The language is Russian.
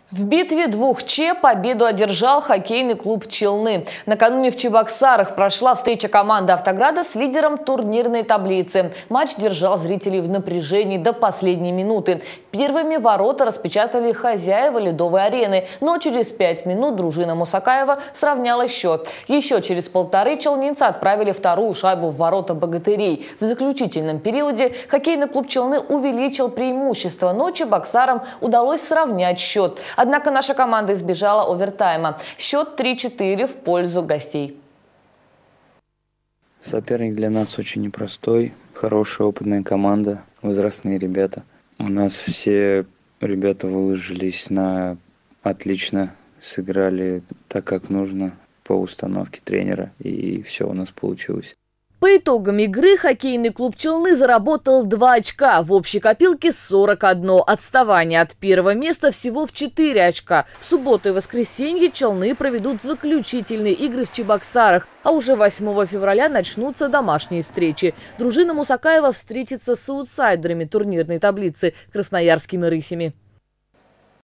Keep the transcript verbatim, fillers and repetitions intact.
В битве двух Че победу одержал хоккейный клуб «Челны». Накануне в Чебоксарах прошла встреча команды «Автограда» с лидером турнирной таблицы. Матч держал зрителей в напряжении до последней минуты. Первыми ворота распечатали хозяева ледовой арены, но через пять минут дружина Мусакаева сравняла счет. Еще через полторы челнинцы отправили вторую шайбу в ворота богатырей. В заключительном периоде хоккейный клуб «Челны» увеличил преимущество, но Чебоксарам удалось сравнять счет. Однако наша команда избежала овертайма. Счет три-четыре в пользу гостей. Соперник для нас очень непростой. Хорошая опытная команда, возрастные ребята. У нас все ребята выложились на отлично, сыграли так, как нужно по установке тренера, и все у нас получилось. По итогам игры хоккейный клуб «Челны» заработал два очка. В общей копилке сорок одно. Отставание от первого места всего в четыре очка. В субботу и воскресенье «Челны» проведут заключительные игры в Чебоксарах. А уже восьмого февраля начнутся домашние встречи. Дружина Мусакаева встретится с аутсайдерами турнирной таблицы – красноярскими «Рысями».